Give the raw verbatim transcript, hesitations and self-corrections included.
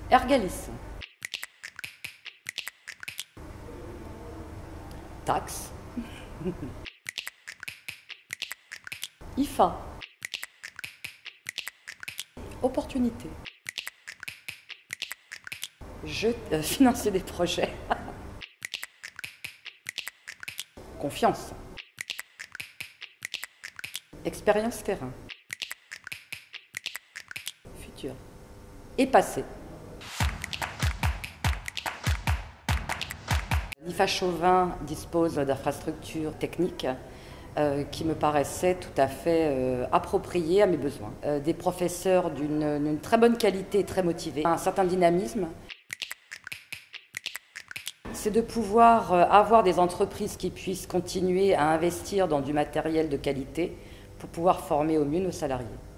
Ergalis. Taxe. I F A. Opportunité. Je, euh, financer des projets. Confiance. Expérience terrain. Futur. Et passé. L'I F A Chauvin dispose d'infrastructures techniques euh, qui me paraissaient tout à fait euh, appropriées à mes besoins. Euh, des professeurs d'une, d'une très bonne qualité et très motivés. Un certain dynamisme. C'est de pouvoir euh, avoir des entreprises qui puissent continuer à investir dans du matériel de qualité pour pouvoir former au mieux nos salariés.